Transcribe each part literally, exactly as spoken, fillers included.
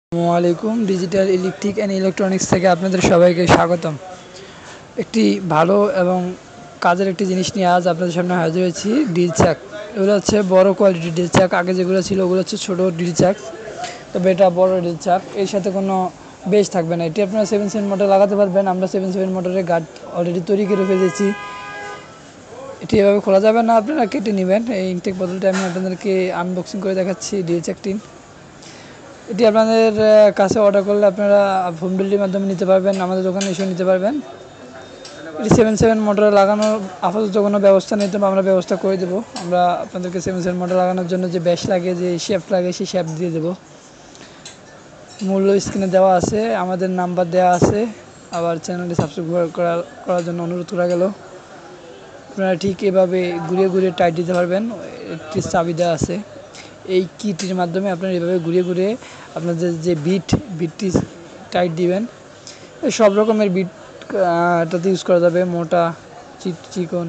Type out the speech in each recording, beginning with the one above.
আসসালামু আলাইকুম digital electric and electronics থেকে আপনাদের সবাইকে স্বাগতম। একটি ভালো এবং কাজের একটি জিনিস নিয়ে আজ আপনাদের সামনে হাজির হয়েছি। ডিল চাক, এগুলো হচ্ছে বড় কোয়ালিটির ডিল চাক। আগে যেগুলো ছিল ওগুলো হচ্ছে ছোটো ডিল চাক, তবে এটা বড় ডিল চাক। এর সাথে কোনো বেস থাকবে না। এটি আপনারা সেভেন সেভেন মোটর লাগাতে পারবেন। আমরা সেভেন সেভেন মোটরের গার্ড অলরেডি তৈরি করে ফেলেছি। এটি এভাবে খোলা যাবে না, আপনারা কেটে নেবেন। এই ইনটেক বোতলটা আমি আপনাদেরকে আনবক্সিং করে দেখাচ্ছি। ডিল চাকটি এটি আপনাদের কাছে অর্ডার করলে আপনারা হোম ডেলিভারির মাধ্যমে নিতে পারবেন, আমাদের দোকানে এসে নিতে পারবেন। এটি সেভেন সেভেন মোটরে লাগানোর আপাতত কোনো ব্যবস্থা নেই, তবে আমরা ব্যবস্থা করে দেবো। আমরা আপনাদেরকে সেভেন সেভেন মোটর লাগানোর জন্য যে ব্যাস লাগে, যে শেপ লাগে, সেই শেপ দিয়ে দেবো। মূল্য স্ক্রিনে দেওয়া আছে, আমাদের নাম্বার দেওয়া আছে। আবার চ্যানেলটি সাবস্ক্রাইব করা করার জন্য অনুরোধ করা গেল। আপনারা ঠিক এভাবে ঘুরিয়ে ঘুরিয়ে টাইট দিতে পারবেন। একটি চাবি দেওয়া আছে, এই কিটির মাধ্যমে আপনারা এভাবে ঘুরিয়ে ঘুরিয়ে আপনাদের যে বিট বিটটি টাইট দিবেন। সব রকমের বিট এটাতে ইউজ করা যাবে, মোটা, চিক চিকন।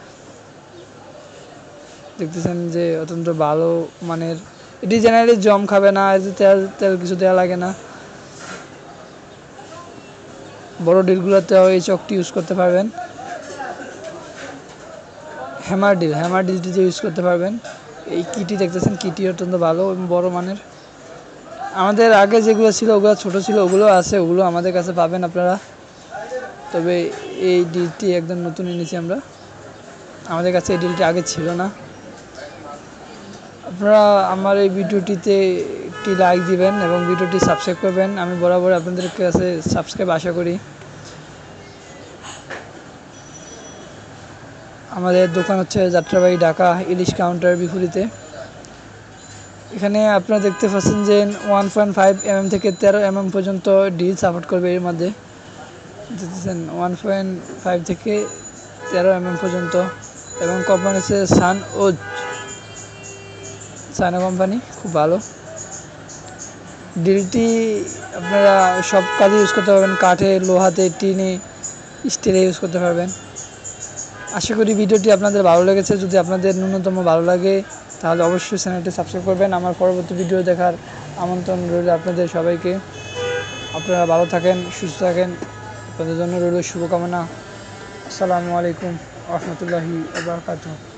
দেখতেছেন যে অত্যন্ত ভালো মানের। এটি জেনারেলি জম খাবে না, তেল তেল কিছু দেওয়া লাগে না। বড় ডিলগুলোতেও এই চকটি ইউজ করতে পারবেন। হ্যামার ডিল হ্যামার ডিলটিতে ইউজ করতে পারবেন। এই কিটি দেখতেছেন, কিটি অত্যন্ত ভালো এবং বড় মানের। আমাদের আগে যেগুলো ছিল ওগুলো ছোট ছিল, ওগুলো আছে, ওগুলো আমাদের কাছে পাবেন আপনারা। তবে এই ডিলটি একদম নতুন এনেছি আমরা, আমাদের কাছে এই ডিলটি আগে ছিল না। আপনারা আমার এই ভিডিওটিতে একটি লাইক দিবেন এবং ভিডিওটি সাবস্ক্রাইব করবেন। আমি বরাবর আপনাদের কাছে সাবস্ক্রাইব আশা করি। আমাদের দোকান হচ্ছে যাত্রাবাড়ি, ঢাকা, ইলিশ কাউন্টার বিপরীতে। এখানে আপনারা দেখতে পাচ্ছেন যে one point five M M থেকে তেরো এম এম পর্যন্ত ডিল সাপোর্ট করবে। এর মধ্যে দেখতেছেন ওয়ান পয়েন্ট ফাইভ থেকে তেরো এম এম পর্যন্ত, এবং কোম্পানি হচ্ছে সান ও চায়না কোম্পানি, খুব ভালো। ডিলটি আপনারা সব কাজে ইউজ করতে পারবেন, কাঠে, লোহাতে, টিনে, স্টিলে ইউজ করতে পারবেন। আশা করি ভিডিওটি আপনাদের ভালো লেগেছে। যদি আপনাদের ন্যূনতম ভালো লাগে তাহলে অবশ্যই চ্যানেলটি সাবস্ক্রাইব করবেন। আমার পরবর্তী ভিডিও দেখার আমন্ত্রণ রইল আপনাদের সবাইকে। আপনারা ভালো থাকেন, সুস্থ থাকেন, আপনাদের জন্য রইল শুভকামনা। আসসালামু আলাইকুম ওয়া রাহমাতুল্লাহি ওয়া বারাকাতুহু।